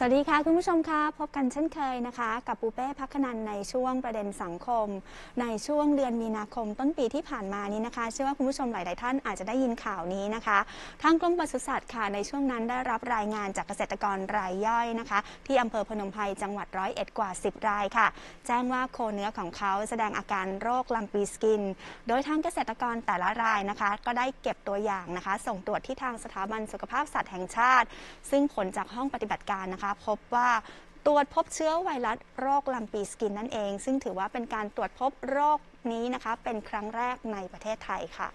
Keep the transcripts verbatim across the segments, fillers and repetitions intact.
วัสดีค่ะคุณผู้ชมคะพบกันเช่นเคยนะคะกับปูเป้พักขนันในช่วงประเด็นสังคมในช่วงเดือนมีนาคมต้นปีที่ผ่านมานี้นะคะเชื่อว่าคุณผู้ชมหลายๆท่านอาจจะได้ยินข่าวนี้นะคะทางกรมปศุสัตว์ค่ะในช่วงนั้นได้รับรายงานจากเกษตรกรรายย่อยนะคะที่อำเภอพนมไพรจังหวัดร้อยเอ็ดกว่าสิบรายค่ะแจ้งว่าโคเนื้อของเขาแสดงอาการโรคลัมปีสกินโดยทางเกษตรกรแต่ละรายนะคะก็ได้เก็บตัวอย่างนะคะส่งตรวจที่ทางสถาบันสุขภาพสัตว์แห่งชาติซึ่งผลจากห้องปฏิบัติการนะคะพบว่าตรวจพบเชื้อไวรัสโรคลัมปีสกินนั่นเองซึ่งถือว่าเป็นการตรวจพบโรคนี้นะคะเป็นครั้งแรกในประเทศไทยค่ะ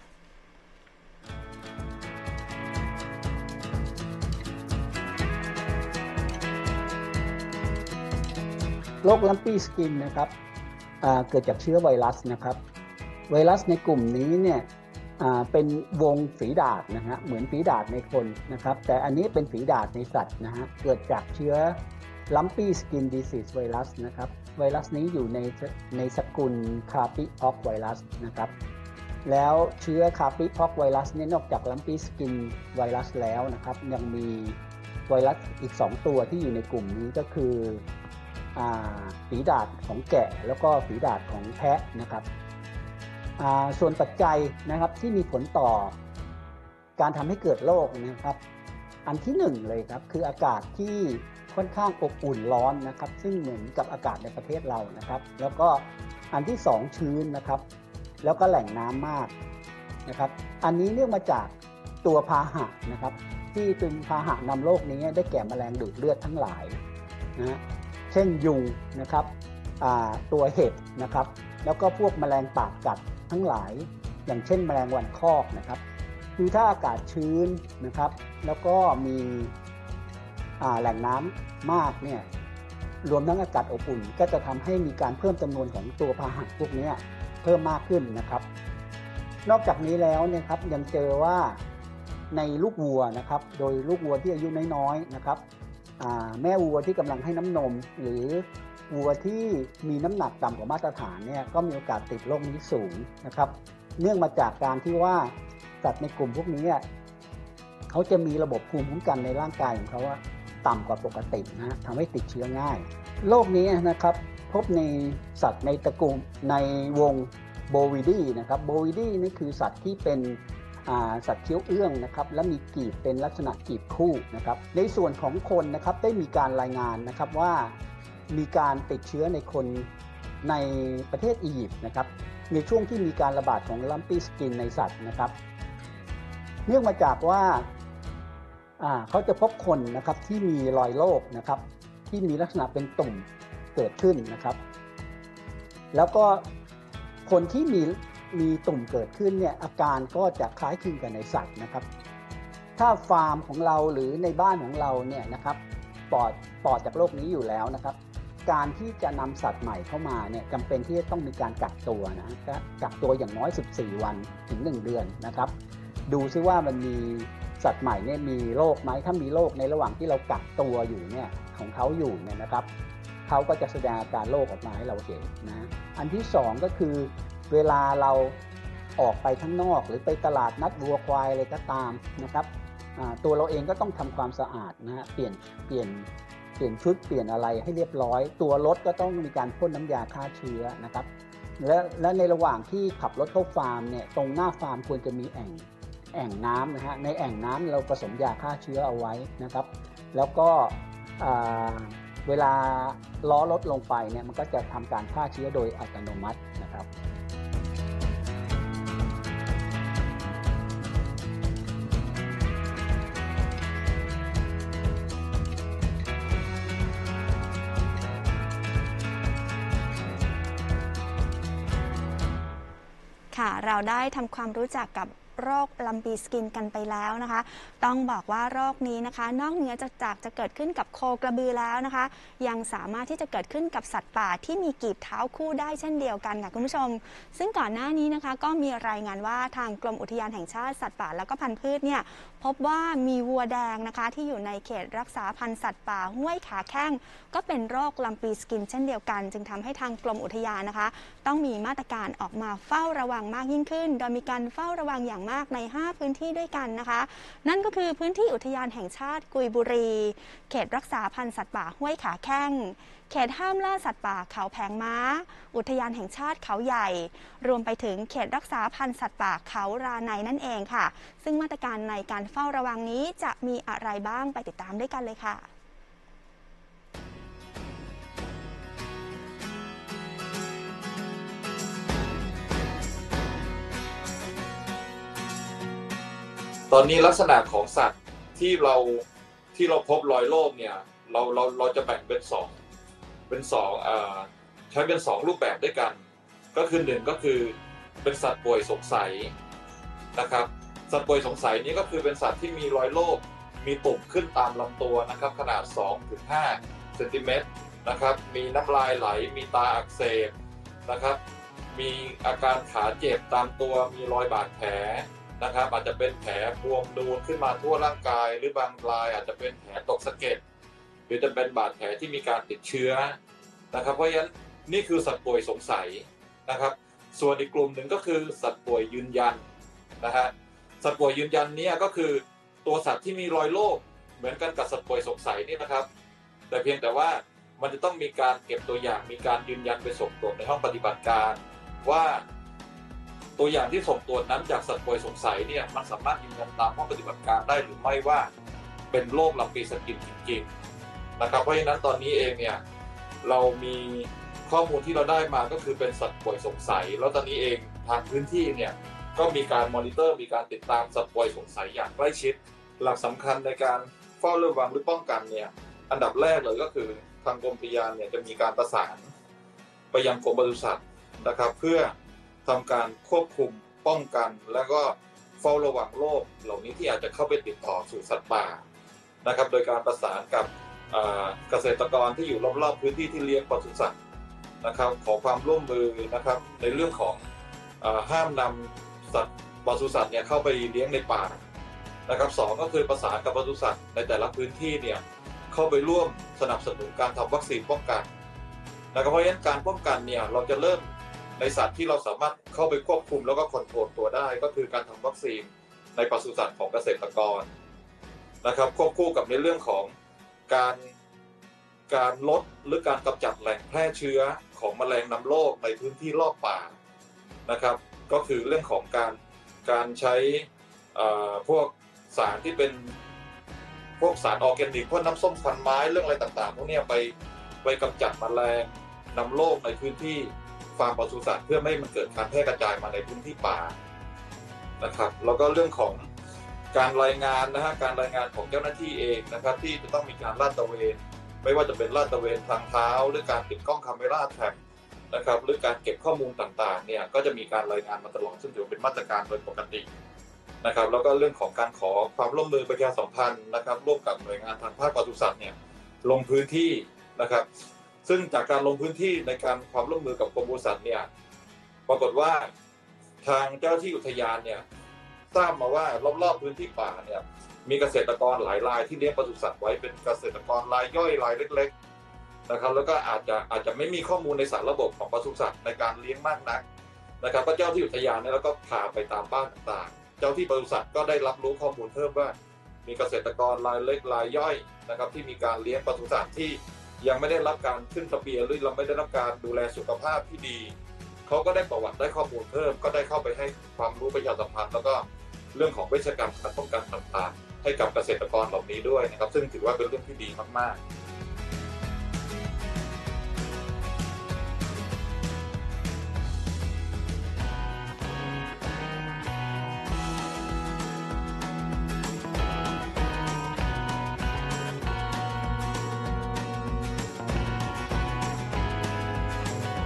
โรคลัมปี้สกินนะครับเกิดจากเชื้อไวรัสนะครับไวรัสในกลุ่มนี้เนี่ยเป็นวงฝีดาษนะฮะเหมือนฝีดาษในคนนะครับแต่อันนี้เป็นฝีดาษในสัตว์นะฮะเกิดจากเชื้อลัมปี้สกินดิซีสไวรัสนะครับไวรัสนี้อยู่ในในสกุลคาปิพ็อกไวรัสนะครับแล้วเชื้อคาปิพ็อกไวรัสเนี่ยนอกจากลัมปี้สกินไวรัสแล้วนะครับยังมีไวรัสอีกสองตัวที่อยู่ในกลุ่มนี้ก็คือฝีดาษของแกะแล้วก็ฝีดาษของแพะนะครับส่วนปัจจัยนะครับที่มีผลต่อการทำให้เกิดโรคนะครับอันที่หนึ่งเลยครับคืออากาศที่ค่อนข้างอบอุ่นร้อนนะครับซึ่งเหมือนกับอากาศในประเทศเรานะครับแล้วก็อันที่สองชื้นนะครับแล้วก็แหล่งน้ำมากนะครับอันนี้เนื่องมาจากตัวพาหะนะครับที่เป็นพาหะนำโรคนี้ได้แก่แมลงดูดเลือดทั้งหลายนะเช่นยุงนะครับตัวเห็บนะครับแล้วก็พวกแมลงปากกัดทั้งหลายอย่างเช่นแมลงวันคอกนะครับคือถ้าอากาศชื้นนะครับแล้วก็มีแหล่งน้ำมากเนี่ยรวมทั้งอากาศอบอุ่นก็จะทำให้มีการเพิ่มจำนวนของตัวพาหะพวกนี้เพิ่มมากขึ้นนะครับนอกจากนี้แล้วเนี่ยครับยังเจอว่าในลูกวัวนะครับโดยลูกวัวที่อายุน้อยๆนะครับแม่วัวที่กำลังให้น้ำนมหรือวัวที่มีน้ำหนักต่ำกว่ามาตรฐานเนี่ยก็มีโอกาสติดโรคนี้สูงนะครับเนื่องมาจากการที่ว่าสัตว์ในกลุ่มพวกนี้เขาจะมีระบบภูมิคุ้มกันในร่างกายของเขาต่ำกว่าปกตินะทำให้ติดเชื้อง่ายโรคนี้นะครับพบในสัตว์ในตระกูลในวงโบวิดีนะครับโบวิดีนี่คือสัตว์ที่เป็นสัตว์เคี้ยวเอื้องนะครับและมีกีบเป็นลักษณะกีบคู่นะครับในส่วนของคนนะครับได้มีการรายงานนะครับว่ามีการติดเชื้อในคนในประเทศอียิปต์นะครับในช่วงที่มีการระบาดของลัมปี้สกินในสัตว์นะครับเนื่องมาจากว่าเขาจะพบคนนะครับที่มีรอยโรคนะครับที่มีลักษณะเป็นตุ่มเกิดขึ้นนะครับแล้วก็คนที่มีมีตุ่มเกิดขึ้นเนี่ยอาการก็จะคล้ายคลึงกันในสัตว์นะครับถ้าฟาร์มของเราหรือในบ้านของเราเนี่ยนะครับปลอดปลอดจากโรคนี้อยู่แล้วนะครับการที่จะนำสัตว์ใหม่เข้ามาเนี่ยจำเป็นที่จะต้องมีการกักตัวนะกักตัวอย่างน้อยสิบสี่วันถึงหนึ่งเดือนนะครับดูซิว่ามันมีสัตว์ใหม่เนี่ยมีโรคไหมถ้ามีโรคในระหว่างที่เรากักตัวอยู่เนี่ยของเขาอยู่เนี่ยนะครับเขาก็จะแสดงอาการโรคออกมาให้เราเห็นนะอันที่สองก็คือเวลาเราออกไปข้างนอกหรือไปตลาดนัดวัวควายอะไรก็ตามนะครับตัวเราเองก็ต้องทำความสะอาดนะฮะเปลี่ยนเปลี่ยนเปลี่ยนชุดเปลี่ยนอะไรให้เรียบร้อยตัวรถก็ต้องมีการพ่นน้ำยาฆ่าเชื้อนะครับและและในระหว่างที่ขับรถเข้าฟาร์มเนี่ยตรงหน้าฟาร์มควรจะมีแอ่งแอ่งน้ำนะฮะในแอ่งน้ำเราผสมยาฆ่าเชื้อเอาไว้นะครับแล้วก็เวลาล้อรถลงไปเนี่ยมันก็จะทำการฆ่าเชื้อโดยอัตโนมัตินะครับค่ะเราได้ทำความรู้จักกับโรคลัมปีสกินกันไปแล้วนะคะต้องบอกว่าโรคนี้นะคะนอกเหนือจากจากจะเกิดขึ้นกับโคกระบือแล้วนะคะยังสามารถที่จะเกิดขึ้นกับสัตว์ป่าที่มีกีบเท้าคู่ได้เช่นเดียวกันค่ะคุณผู้ชมซึ่งก่อนหน้านี้นะคะก็มีรายงานว่าทางกรมอุทยานแห่งชาติสัตว์ป่าและก็พันธุ์พืชเนี่ยพบว่ามีวัวแดงนะคะที่อยู่ในเขตรักษาพันธุ์สัตว์ป่าห้วยขาแข้งก็เป็นโรคลัมปีสกินเช่นเดียวกันจึงทำให้ทางกรมอุทยานนะคะต้องมีมาตรการออกมาเฝ้าระวังมากยิ่งขึ้นโดยมีการเฝ้าระวังอย่างมากในห้าพื้นที่ด้วยกันนะคะนั่นก็คือพื้นที่อุทยานแห่งชาติกุยบุรีเขตรักษาพันธุ์สัตว์ป่าห้วยขาแข้งเขตห้ามล่าสัตว์ป่าเขาแผงม้าอุทยานแห่งชาติเขาใหญ่รวมไปถึงเขตรักษาพันธุ์สัตว์ป่าเขาราไนนั่นเองค่ะซึ่งมาตรการในการเฝ้าระวังนี้จะมีอะไรบ้างไปติดตามด้วยกันเลยค่ะตอนนี้ลักษณะของสัตว์ที่เราที่เราพบรอยโรคเนี่ยเราเราเราจะแบ่งเป็นสองเป็นสองอ่าใช้เป็นสองรูปแบบด้วยกันก็คือหนึ่งก็คือเป็นสัตว์ป่วยสงสัยนะครับสัตว์ป่วยสงสัยนี้ก็คือเป็นสัตว์ที่มีรอยโรคมีตุ่มขึ้นตามลำตัวนะครับขนาด สองถึงห้า เซนติเมตรนะครับมีน้ำลายไหลมีตาอักเสบนะครับมีอาการขาเจ็บตามตัวมีรอยบาดแผลนะครับอาจจะเป็นแผลบวมนูนขึ้นมาทั่วร่างกายหรือบางรายอาจจะเป็นแผลตกสะเก็ดหรือจะเป็นบาดแผลที่มีการติดเชื้อนะครับเพราะฉะนั้นนี่คือสัตว์ป่วยสงสัยนะครับส่วนอีกกลุ่มหนึ่งก็คือสัตว์ป่วยยืนยันนะฮะสัตว์ป่วยยืนยันนี้ก็คือตัวสัตว์ที่มีรอยโรคเหมือนกันกับสัตว์ป่วยสงสัยนี่นะครับแต่เพียงแต่ว่ามันจะต้องมีการเก็บตัวอย่างมีการยืนยันไปส่งตรวจในห้องปฏิบัติการว่าตัวอย่างที่ส่งตรวจนั้นจากสัตว์ป่วยสงสัยเนี่ยมันสามารถยืนยันตามห้องปฏิบัติการได้หรือไม่ว่าเป็นโรคลำปีสกินจริงๆนะครับเพราะฉะนั้นตอนนี้เองเนี่ยเรามีข้อมูลที่เราได้มาก็คือเป็นสัตว์ป่วยสงสัยแล้วตอนนี้เองทางพื้นที่เนี่ยก็มีการมอนิเตอร์มีการติดตามสัตว์ป่วยสงสัยอย่างใกล้ชิดหลักสำคัญในการเฝ้าระวังหรือป้องกันเนี่ยอันดับแรกเลยก็คือทางกรมอุทยานเนี่ยจะมีการประสานไปยังกรมปศุสัตว์นะครับเพื่อทำการควบคุมป้องกันและก็เฝ้าระวังโรคเหล่านี้ที่อาจจะเข้าไปติดต่อสู่สัตว์ป่านะครับโดยการประสานกับเกษตรกรที่อยู่รอบๆพื้นที่ที่เลี้ยงปศุสัตว์นะครับขอความร่วมมือนะครับในเรื่องของห้ามนำสัตว์ปศุสัตว์เนี่ยเข้าไปเลี้ยงในป่านะครับสองก็คือประสานกับปศุสัตว์ในแต่ละพื้นที่เนี่ยเข้าไปร่วมสนับสนุนการทำวัคซีนป้องกันนะครับเพราะฉะนั้นการป้องกันเนี่ยเราจะเริ่มในสัตว์ที่เราสามารถเข้าไปควบคุมแล้วก็คอนโทรลตัวได้ก็คือการทำวัคซีนในปศุสัตว์ของเกษตรกรนะครับควบคู่กับในเรื่องของการการลดหรือการกำจัดแหล่งแพร่เชื้อของแมลงนำโรคในพื้นที่รอบป่านะครับก็คือเรื่องของการการใช้พวกสารที่เป็นพวกสารออร์แกนิกพวกน้ำส้มควันไม้เรื่องอะไรต่างๆพวกนี้ไปไปกำจัดแมลงนำโรคในพื้นที่ฟาร์มปศุสัตว์เพื่อไม่ให้มันเกิดการแพร่กระจายมาในพื้นที่ป่านะครับแล้วก็เรื่องของการรายงานนะฮะการรายงานของเจ้าหน้าที่เองนะครับที่จะต้องมีการลาดตระเวนไม่ว่าจะเป็นลาดตระเวนทางเท้าหรือการติดกล้องคาเมราแทร็กนะครับหรือการเก็บข้อมูลต่างๆเนี่ยก็จะมีการรายงานมาตลอดซึ่งถือเป็นมาตรการโดยปกตินะครับแล้วก็เรื่องของการขอความร่วมมือประชาสัมพันธ์นะครับร่วมกับหน่วยงานทางภาคปศุสัตว์เนี่ยลงพื้นที่นะครับซึ่งจากการลงพื้นที่ในการความร่วมมือกับกรมปศุสัตว์เนี่ยปรากฏว่าทางเจ้าหน้าที่อุทยานเนี่ยทราบมาว่ารอบๆพื้นที่ป่าเนี่ยมีเกษตรกรหลายรายที่เลี้ยงปศุสัตว์ไว้เป็นเกษตรกรรายย่อยรายเล็กๆนะครับแล้วก็อาจจะอาจจะไม่มีข้อมูลในสารระบบของปศุสัตว์ในการเลี้ยงมากนักนะครับก็เจ้าที่อุทยานเนี่ยแล้วก็พาไปตามบ้านต่างๆเจ้าที่ปศุสัตว์ก็ได้รับรู้ข้อมูลเพิ่มว่ามีเกษตรกรรายเล็กรายย่อยนะครับที่มีการเลี้ยงปศุสัตว์ที่ยังไม่ได้รับการขึ้นทะเบียนหรือเราไม่ได้รับการดูแลสุขภาพที่ดีเขาก็ได้ประวัติได้ข้อมูลเพิ่มก็ได้เข้าไปให้ความรู้ประชาสัมพันธ์แล้วก็เรื่องของเวชกรรมการป้องกันต่างๆให้กับเกษตรกรเหล่านี้ด้วยนะครับซึ่งถือว่าเป็นเรื่องที่ดีมากๆ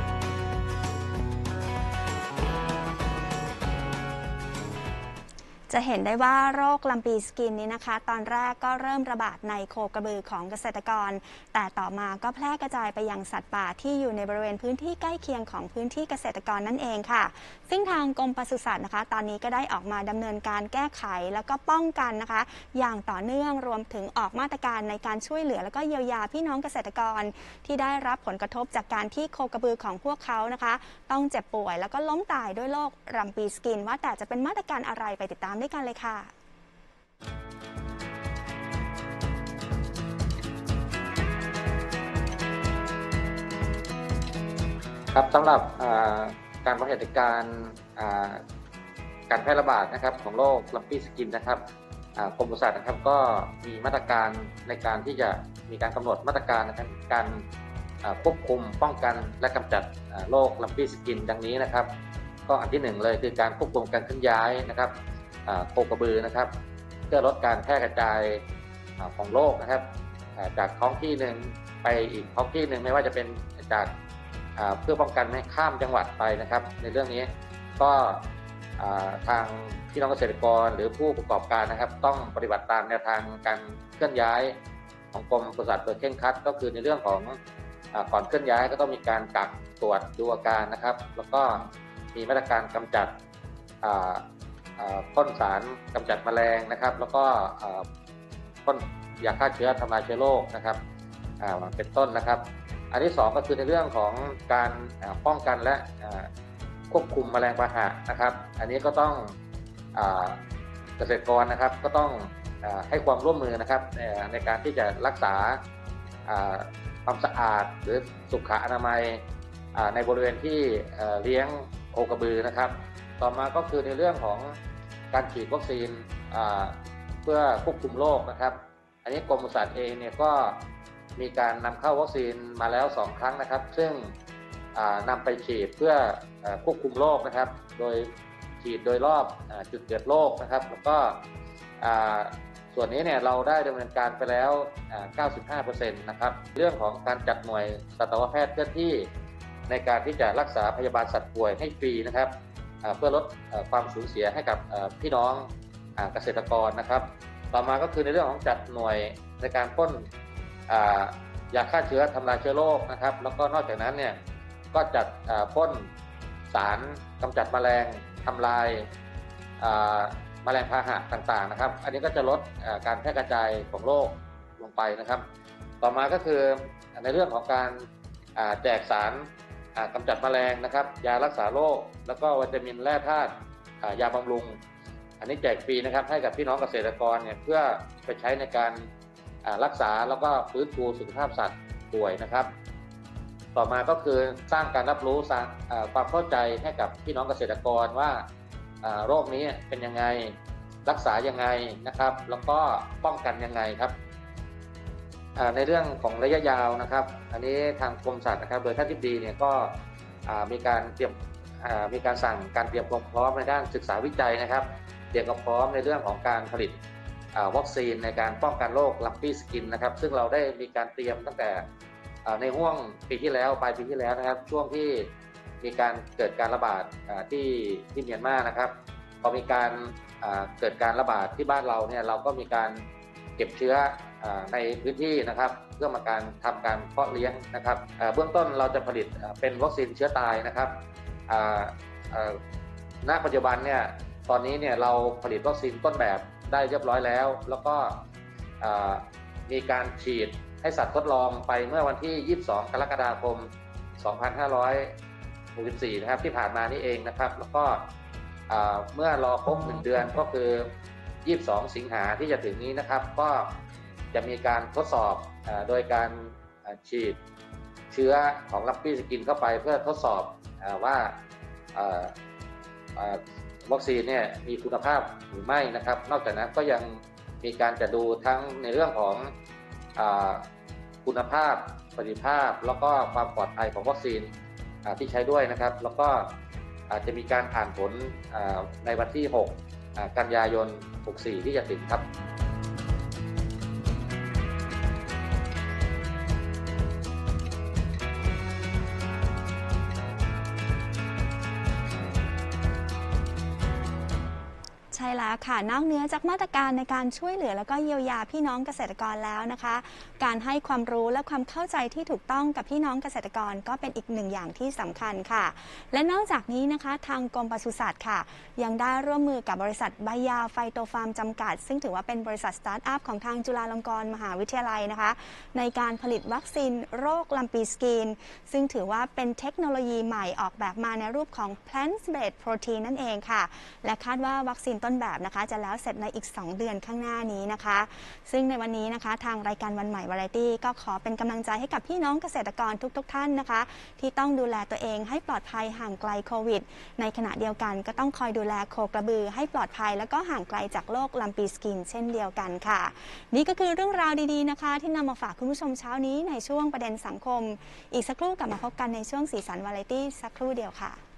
จจะเห็นได้ว่าโรคลำปีสกินนี้นะคะตอนแรกก็เริ่มระบาดในโคกระบือของเกษตรกรแต่ต่อมาก็แพร่กระจายไปยังสัตว์ป่าที่อยู่ในบริเวณพื้นที่ใกล้เคียงของพื้นที่เกษตรกรนั่นเองค่ะซึ่งทางกรมปศุสัตว์นะคะตอนนี้ก็ได้ออกมาดำเนินการแก้ไขแล้วก็ป้องกันนะคะอย่างต่อเนื่องรวมถึงออกมาตรการในการช่วยเหลือแล้วก็เยียวยาพี่น้องเกษตรกรที่ได้รับผลกระทบจากการที่โคกระบือของพวกเขานะคะต้องเจ็บป่วยแล้วก็ล้มตายด้วยโรคลำปีสกินว่าแต่จะเป็นมาตรการอะไรไปติดตามด้วยกันเลยค่ะครับสำหรับการบริหารจัดการการแพร่ระบาดนะครับของโรคลัมปี้สกินนะครับกรมปศุสัตว์นะครับก็มีมาตรการในการที่จะมีการกำหนดมาตรการนะครับการควบคุมป้องกันและกำจัดโรคลัมปี้สกินดังนี้นะครับก็อันที่หนึ่งเลยคือการควบคุมการเคลื่อนย้ายนะครับโคกระบือนะครับเพื่อลดการแพร่กระจายของโรคนะครับจากท้องที่หนึ่งไปอีกท้องที่หนึ่งไม่ว่าจะเป็นจากเพื่อป้องกันไม่ข้ามจังหวัดไปนะครับในเรื่องนี้ก็ทางพี่น้องเกษตรกรหรือผู้ประกอบการนะครับต้องปฏิบัติตามแนวทางการเคลื่อนย้ายของกรมปศุสัตว์โดยเคร่งครัดก็คือในเรื่องของก่อนเคลื่อนย้ายก็ต้องมีการกักตรวจดูอาการนะครับแล้วก็มีมาตรการกำจัดพ่นสารกำจัดแมลงนะครับแล้วก็พ่นยาฆ่าเชื้อทำลายเชื้อโรคนะครับเป็นต้นนะครับอันที่สองก็คือในเรื่องของการป้องกันและควบคุมแมลงพาหะนะครับอันนี้ก็ต้องเกษตรกรนะครับก็ต้องให้ความร่วมมือนะครับในการที่จะรักษาความสะอาดหรือสุขอนามัยในบริเวณที่เลี้ยงโคกระบือนะครับต่อมาก็คือในเรื่องของการฉีดวัคซีนเพื่อควบคุมโรคนะครับอันนี้กรมปศุสัตว์เองเนี่ยก็มีการนำเข้าวัคซีนมาแล้วสองครั้งนะครับซึ่งนำไปฉีดเพื่อควบคุมโรคนะครับโดยฉีดโดยรอบจุดเกิดโรคนะครับแล้วก็ส่วนนี้เนี่ยเราได้ดำเนินการไปแล้ว เก้าสิบห้าเปอร์เซ็นต์ นะครับเรื่องของการจัดหน่วยสัตวแพทย์เคลื่อนที่ในการที่จะรักษาพยาบาลสัตว์ป่วยให้ฟรีนะครับเพื่อลดความสูญเสียให้กับพี่น้องเกษตรกรนะครับต่อมาก็คือในเรื่องของจัดหน่วยในการพ่นยาฆ่าเชื้อทำลายเชื้อโรคนะครับแล้วก็นอกจากนั้นเนี่ยก็จัดพ่นสารกำจัดแมลงทำลายแมลงพาหะต่างๆนะครับอันนี้ก็จะลดการแพร่กระจายของโรคลงไปนะครับต่อมาก็คือในเรื่องของการแจกสารกำจัดแมลงนะครับยารักษาโรคแล้วก็วิตามินแร่ธาตุยาบำรุงอันนี้แจกฟรีนะครับให้กับพี่น้องเกษตรกรเนี่ยเพื่อไปใช้ในการรักษาแล้วก็ฟื้นฟูสุขภาพสัตว์ป่วยนะครับต่อมาก็คือสร้างการรับรู้สร้างความเข้าใจให้กับพี่น้องเกษตรกรว่าโรคนี้เป็นยังไงรักษายังไงนะครับแล้วก็ป้องกันยังไงครับในเรื่องของระยะยาวนะครับอันนี้ทางกรมสัตว์นะครับโดยท่านทิบดีเนี่ยก็มีการเตรียมมีการสั่งการเตรียมความพร้อมในด้านศึกษาวิจัยนะครับเตรียมความพร้อมในเรื่องของการผลิตวัคซีนในการป้องกันโรคลัมปี้สกินนะครับซึ่งเราได้มีการเตรียมตั้งแต่ในห่วงปีที่แล้วปลายปีที่แล้วนะครับช่วงที่มีการเกิดการระบาดที่ที่เมียนมานะครับพอมีการเกิดการระบาดที่บ้านเราเนี่ยเราก็มีการเก็บเชื้อในพื้นที่นะครับเพื่อมาการทำการเพาะเลี้ยงนะครับเบื้องต้นเราจะผลิตเป็นวัคซีนเชื้อตายนะครับณปัจจุบันเนี่ยตอนนี้เนี่ยเราผลิตวัคซีนต้นแบบได้เรียบร้อยแล้วแล้วก็มีการฉีดให้สัตว์ทดลองไปเมื่อวันที่ ยี่สิบสอง กรกฎาคม สองพันห้าร้อยหกสิบสี่ นะครับที่ผ่านมานี่เองนะครับแล้วก็เมื่อรอครบหนึ่งเดือนก็คือ ยี่สิบสอง สิงหาที่จะถึงนี้นะครับก็จะมีการทดสอบโดยการฉีดเชื้อของลัมปี้สกินเข้าไปเพื่อทดสอบว่าวัคซีนเนี่ยมีคุณภาพหรือไม่นะครับนอกจากนั้นก็ยังมีการจะดูทั้งในเรื่องของคุณภาพประสิทธิภาพแล้วก็ความปลอดภัยของวัคซีนที่ใช้ด้วยนะครับแล้วก็จะมีการอ่านผลในวันที่หกกันยายนหกสี่ที่จะถึงครับใช่ช่แล้วค่ะนอกเหนือจากมาตรการในการช่วยเหลือแล้วก็เยียวยาพี่น้องเกษตรกรแล้วนะคะ การให้ความรู้และความเข้าใจที่ถูกต้องกับพี่น้องเกษตรกรก็เป็นอีกหนึ่งอย่างที่สำคัญค่ะและนอกจากนี้นะคะทางกรมปศุสัตว์ค่ะยังได้ร่วมมือกับบริษัทไบยาไฟโตฟาร์มจำกัดซึ่งถือว่าเป็นบริษัทสตาร์ทอัพของทางจุฬาลงกรณ์มหาวิทยาลัยนะคะในการผลิตวัคซีนโรคลำปีสกินซึ่งถือว่าเป็นเทคโนโลยีใหม่ออกแบบมาในรูปของ plant-based protein นั่นเองค่ะและคาดว่าวัคซีนต้นแบบนะคะจะแล้วเสร็จในอีกสองเดือนข้างหน้านี้นะคะซึ่งในวันนี้นะคะทางรายการวันใหม่วาไรตี้ก็ขอเป็นกำลังใจให้กับพี่น้องเกษตรกรทุกๆ ท่านนะคะที่ต้องดูแลตัวเองให้ปลอดภัยห่างไกลโควิดในขณะเดียวกันก็ต้องคอยดูแลโคกระบือให้ปลอดภัยแล้วก็ห่างไกลจากโรคลำปีสกินเช่นเดียวกันค่ะนี่ก็คือเรื่องราวดีๆนะคะที่นำมาฝากคุณผู้ชมเช้านี้ในช่วงประเด็นสังคมอีกสักครู่กลับมาพบกันในช่วงสีสันวาไรตี้สักครู่เดียวค่ะ